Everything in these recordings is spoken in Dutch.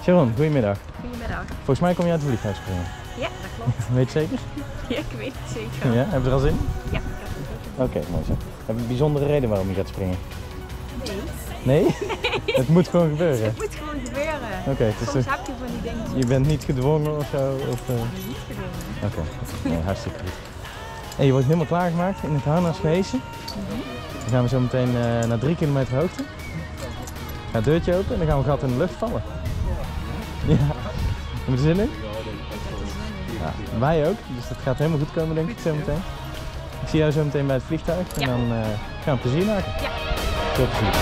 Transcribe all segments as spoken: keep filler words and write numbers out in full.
Sharon, goedemiddag. Goedemiddag. Volgens mij kom je uit het vliegtuig springen. Ja, dat klopt. Weet je zeker? Ja, ik weet het zeker. Ja, heb je er al zin? Ja, ik heb het zeker. Oké, okay, mooi zo. Heb je een bijzondere reden waarom je gaat springen? Nee. Nee? Nee. Het moet gewoon gebeuren? Het moet gewoon gebeuren. Oké. Okay, Soms dus heb je van die dingen. Je bent niet gedwongen of zo? Of, uh... Niet gedwongen. Oké, okay. Nee, hartstikke goed. En je wordt helemaal klaargemaakt in het harnas gehesen. Mm-hmm. Dan gaan we zo meteen uh, naar drie kilometer hoogte. Ga het deurtje open en dan gaan we gat in de lucht vallen. Ja. Heb je er zin in? Ja, wij ook, dus dat gaat helemaal goed komen denk ik zo meteen. Ik zie jou zo meteen bij het vliegtuig en ja. dan uh, gaan we plezier maken. Ja. Veel plezier.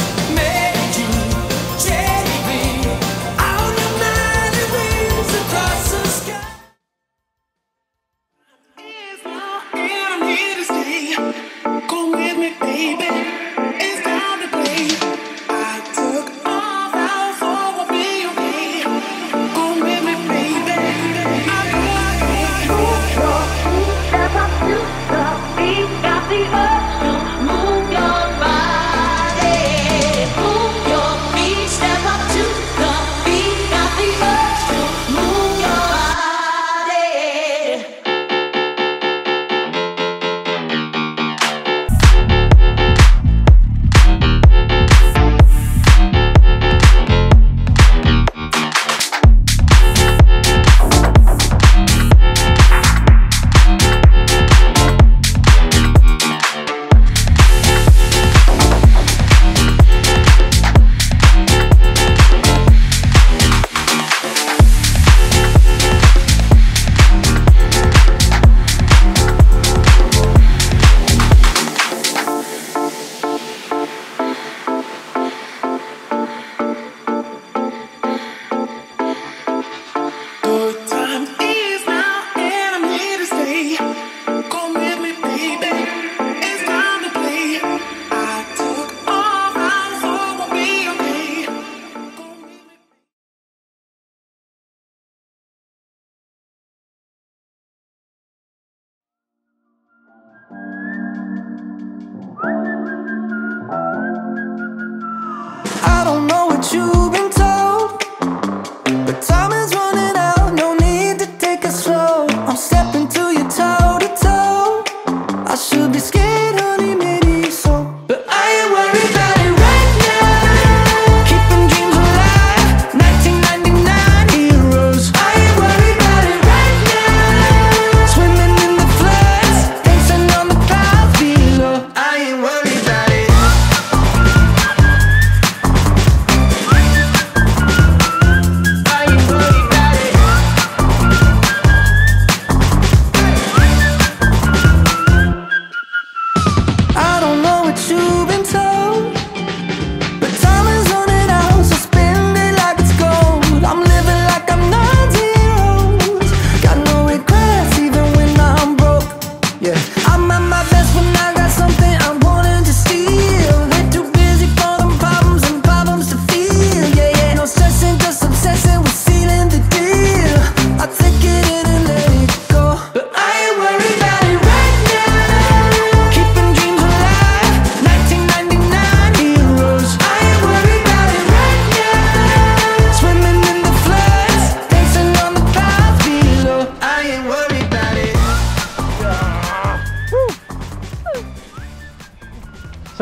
Across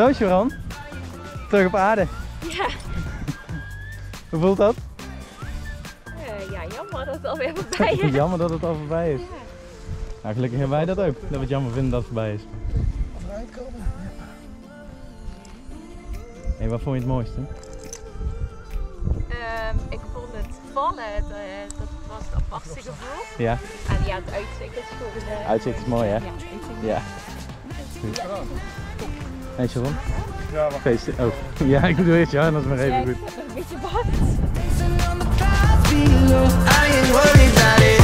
Zo, Sharon. Terug op aarde. Ja. Hoe voelt dat? Uh, ja, jammer dat het alweer voorbij is. Jammer dat het al voorbij is. Ja. Nou, gelukkig hebben wij dat ook. Dat we het jammer vinden dat het voorbij is. Hey, wat vond je het mooiste? Um, ik vond het vallen, het, uh, dat was het apartste gevoel. Ja. En ja, het uitzicht is gewoon... Uh, Uitzicht is mooi, hè? Ja, uitzicht. Ja. Hey Sharon. Ja, wacht. Feest. Oh. Ja, ik bedoel eerst ja, dat is maar even Ja, goed. ik heb nog een beetje bad. I ain't worried about it.